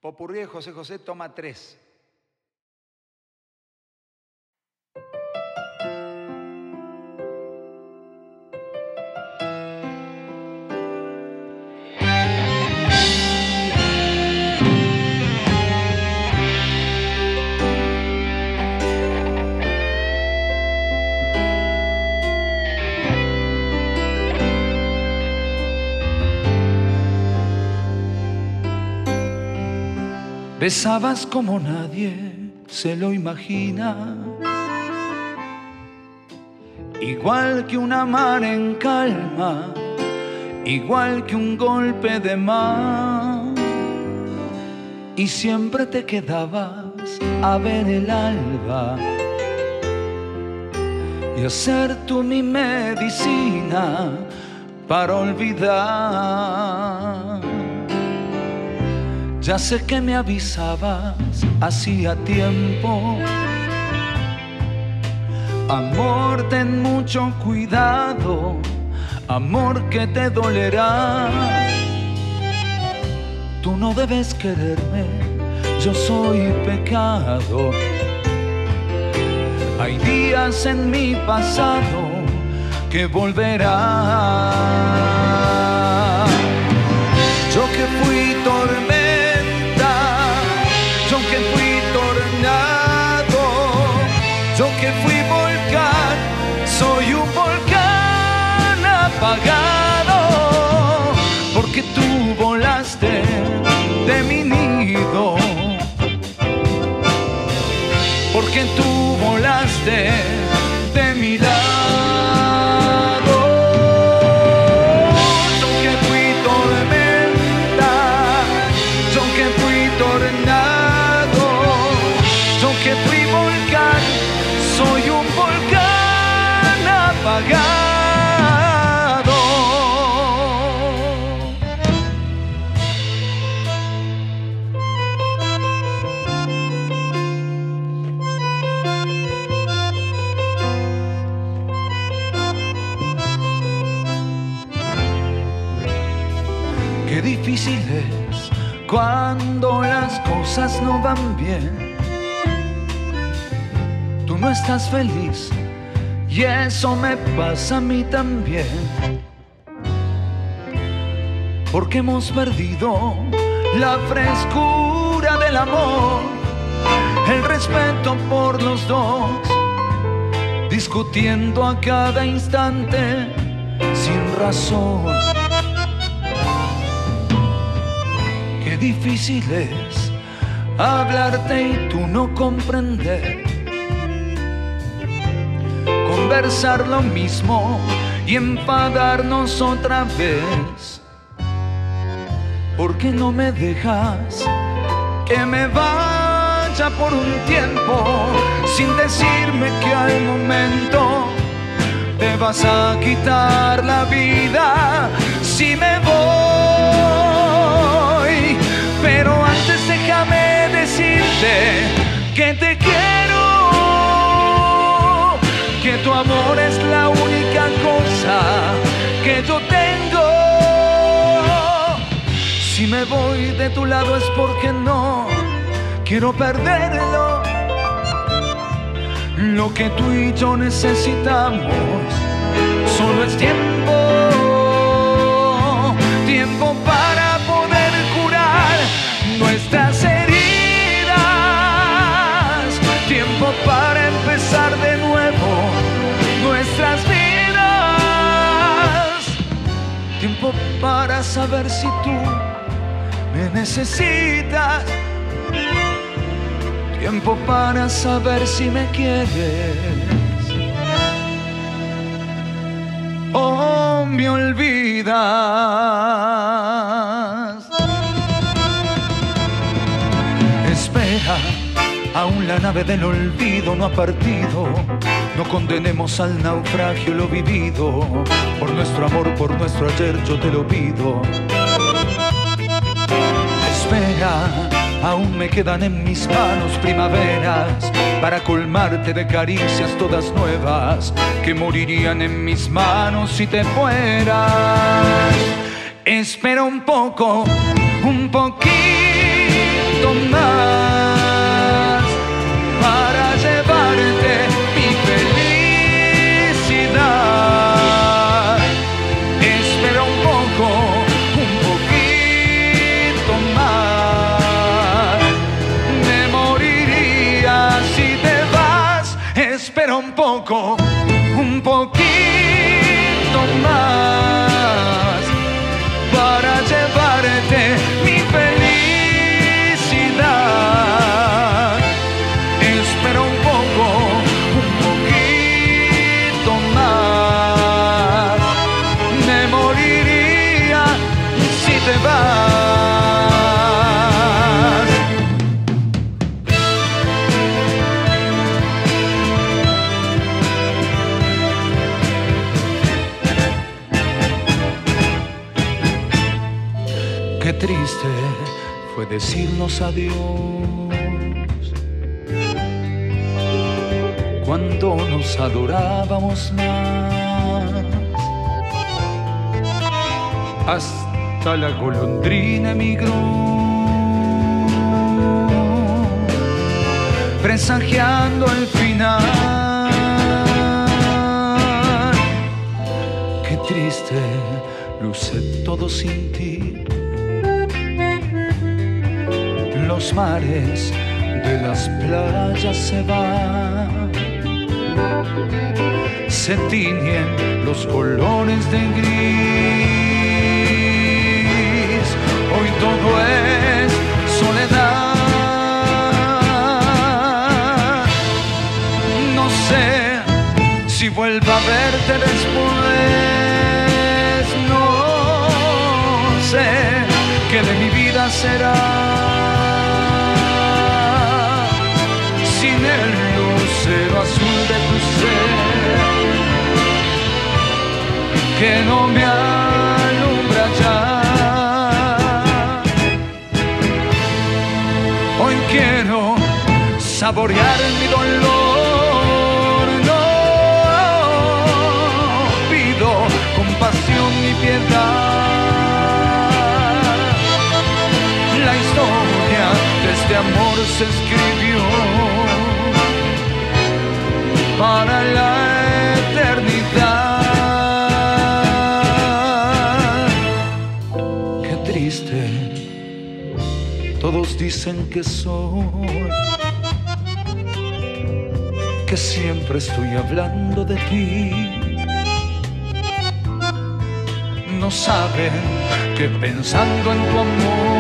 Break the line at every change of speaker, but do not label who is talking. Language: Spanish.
Popurrí de José José, toma 3.
Besabas como nadie se lo imagina, igual que una mar en calma, igual que un golpe de mar. Y siempre te quedabas a ver el alba y a ser tú mi medicina para olvidar. Ya sé que me avisabas hacía tiempo. Amor, ten mucho cuidado, amor, que te dolerá. Tú no debes quererme, yo soy pecado. Hay días en mi pasado que volverán. Yo que fui tormenta, yo que fui tornado, yo que fui volcán, soy un volcán apagado, porque tú volaste de mi nido, porque tú volaste de mi lado. Yo que fui tormenta, yo que fui tornado, yo que fui volcán, soy un volcán apagado. Qué difícil es cuando las cosas no van bien. Tú no estás feliz y eso me pasa a mí también, porque hemos perdido la frescura del amor, el respeto por los dos, discutiendo a cada instante sin razón. Qué difícil es hablarte y tú no comprender, conversar lo mismo y enfadarnos otra vez. ¿Por qué no me dejas que me vaya por un tiempo sin decirme que al momento te vas a quitar la vida si me voy? Pero antes déjame decirte que te quiero, que tu amor es la única cosa que yo tengo. Si me voy de tu lado es porque no quiero perderlo. Lo que tú y yo necesitamos solo es tiempo, tiempo para poder curar nuestras heridas, tiempo para empezar de nuevo nuestras vidas, tiempo para saber si tú me necesitas, tiempo para saber si me quieres o me olvidas. Espera, aún la nave del olvido no ha partido. No condenemos al naufragio lo vivido. Por nuestro amor, por nuestro ayer, yo te lo pido. Espera, aún me quedan en mis manos primaveras para colmarte de caricias todas nuevas que morirían en mis manos si te fueras. Espera un poco, un poquito más para llevarte mi felicidad. Espera un poco, un poquito más. Me moriría si te vas. Espera un poco, un poquito más para llevarte mi felicidad. Espera un poco, un poquito más. Me moriría si te vas. Qué triste fue decirnos adiós cuando nos adorábamos más. Hasta la golondrina emigró, presagiando el final. Qué triste luce todo sin ti. Los mares de las playas se van, se tiñen los colores de gris. Hoy todo es soledad. No sé si vuelva a verte después. No sé qué de mi vida será sin el lucero azul de tu ser, que no me alumbra ya. Hoy quiero saborear mi dolor. No pido compasión ni piedad. La historia de este amor se escribió para la eternidad. Qué triste, todos dicen que soy, que siempre estoy hablando de ti. No saben que pensando en tu amor